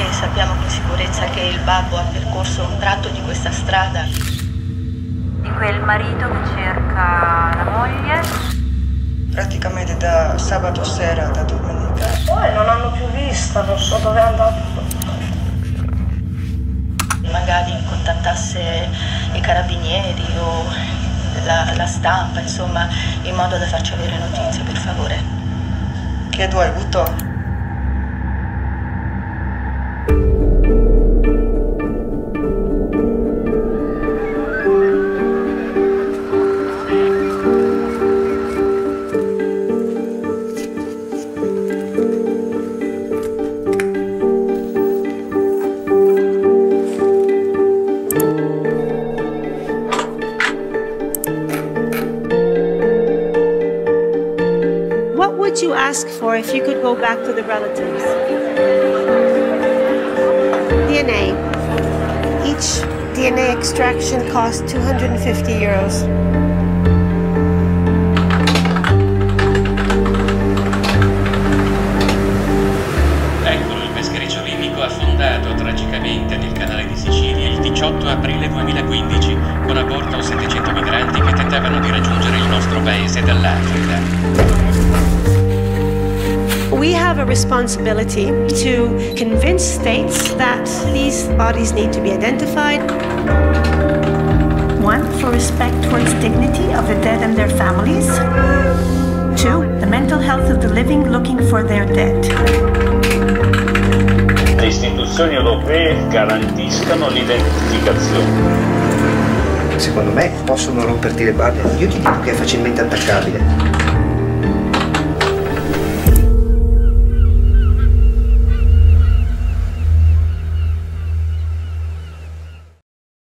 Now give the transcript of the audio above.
sappiamo con sicurezza che il babbo ha percorso un tratto di questa strada. Di quel marito che cerca la moglie. Praticamente da sabato sera, da domenica. Poi non hanno più vista, non so dove è andato. Magari contattasse i carabinieri o la stampa, insomma, in modo da farci avere notizie, per favore. Che tu hai avuto? What would you ask for if you could go back to the relatives? DNA. Each DNA extraction costs 250 euros. Eccolo, il peschereccio libico affondato tragicamente nel canale di Sicilia il 18 aprile 2015 con a bordo 700 migranti che tentavano di raggiungere il nostro paese dall'Africa. We have a responsibility to convince states that these bodies need to be identified. One, for respect towards dignity of the dead and their families. Two, the mental health of the living looking for their dead. Le istituzioni europee garantiscano l'identificazione. Secondo me possono romperti le balle. Io ti dico che è facilmente attaccabile.